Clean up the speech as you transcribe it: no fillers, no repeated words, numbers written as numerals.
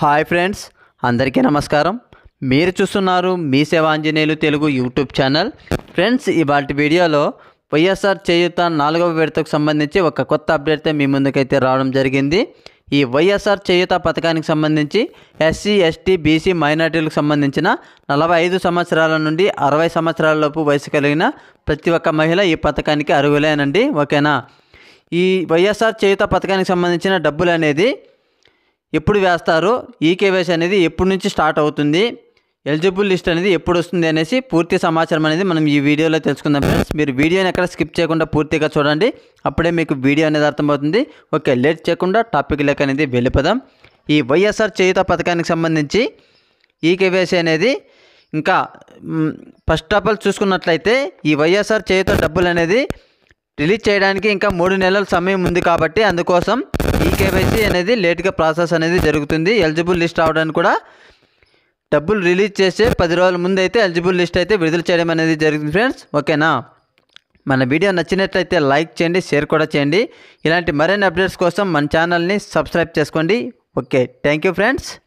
Hi friends, అందరికీ నమస్కారం. మీరు చూస్తున్నారు మీ సేవ Anjaneyulu Telugu YouTube channel. Friends, ఇవాల్టి వీడియోలో వైఎస్ఆర్ చేయూత 4వ విడతకు సంబంధించి ఒక కొత్త అప్డేట్తో మీ ముందుకైతే రావడం జరిగింది. ఈ వైఎస్ఆర్ చేయూత పథకానికి సంబంధించి ఎస్సీ, ఎస్టీ, బీసీ, మైనార్టీలకు సంబంధించిన 45 సంవత్సరాల నుండి 60 సంవత్సరాల లోపు వయసు కలిగిన ప్రతి ఒక్క మహిళ ఈ పథకానికి అర్హులేనండి. ఓకేనా? ఈ వైఎస్ఆర్ చేయూత పథకానికి సంబంధించిన డబ్బులు అనేది ఎప్పుడు వేస్తారు, ఈకేవైసీ అనేది ఎప్పటి నుంచి స్టార్ట్ అవుతుంది, ఎలిజిబుల్ లిస్ట్ అనేది ఎప్పుడు వస్తుంది అనేసి పూర్తి సమాచారం అనేది మనం ఈ వీడియోలో తెలుసుకుందాం. ఫ్రెండ్స్, మీరు వీడియోని ఎక్కడ స్కిప్ చేయకుండా పూర్తిగా చూడండి, అప్పుడే మీకు వీడియో అనేది అర్థమవుతుంది. ఓకే, లేట్ చేయకుండా టాపిక్ లెక్క అనేది వెళ్ళిపోదాం. ఈ వైఎస్ఆర్ చేయూత పథకానికి సంబంధించి ఈకేవైసీ అనేది ఇంకా ఫస్ట్ ఆఫ్ ఆల్ చూసుకున్నట్లయితే ఈ వైఎస్ఆర్ చేయూత డబ్బులు అనేది రిలీజ్ చేయడానికి ఇంకా 3 నెలల సమయం ఉంది. కాబట్టి అందుకోసం ఈకేవైసీ అనేది లేట్గా ప్రాసెస్ అనేది జరుగుతుంది. ఎలిజిబుల్ లిస్ట్ అవడానికి కూడా డబ్బులు రిలీజ్ చేసే 10 రోజుల ముందు అయితే ఎలిజిబుల్ లిస్ట్ అయితే విడుదల చేయడం అనేది జరుగుతుంది. ఫ్రెండ్స్, ఓకేనా? మన వీడియో నచ్చినట్లయితే లైక్ చేయండి, షేర్ కూడా చేయండి. ఇలాంటి మరిన్ని అప్డేట్స్ కోసం మన ఛానల్ని సబ్స్క్రైబ్ చేసుకోండి. Okay, thank you friends.